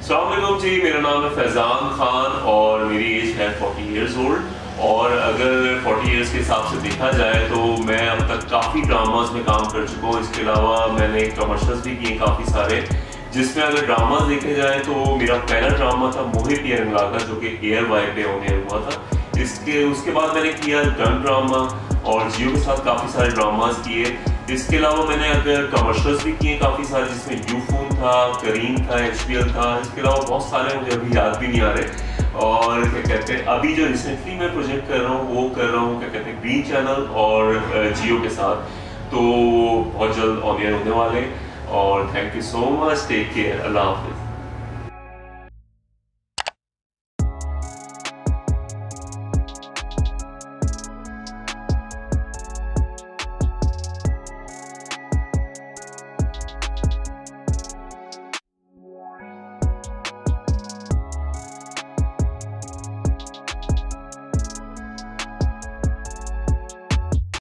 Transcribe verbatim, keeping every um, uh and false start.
अस्सलाम वालेकुम जी, मेरा नाम है फैज़ान खान और मेरी एज है फोर्टी इयर्स ओल्ड। और अगर फोर्टी इयर्स के हिसाब से देखा जाए तो मैं अब तक काफ़ी ड्रामाज में काम कर चुका हूँ। इसके अलावा मैंने कमर्शियल्स भी किए काफ़ी सारे, जिसमें अगर ड्रामाज देखे जाए तो मेरा पहला ड्रामा था मोहे पियर का, जो कि एयर वाई पे होने हुआ था। इसके उसके बाद मैंने किया डन ड्रामा और जियो के साथ काफ़ी सारे ड्रामाज किए। इसके अलावा मैंने अगर कमर्शियल्स भी किए काफ़ी सारे, जिसमें यूफोन था, करीम था, एच पी एल था। इसके अलावा बहुत सारे मुझे अभी याद भी नहीं आ रहे। और क्या कहते हैं, अभी जो रिसेंटली मैं प्रोजेक्ट कर रहा हूँ वो कर रहा हूँ क्या कहते हैं ग्रीन चैनल और जियो के साथ, तो बहुत जल्द ऑन एयर होने वाले। और thank you so much, take care, अल्लाह हाफिज़।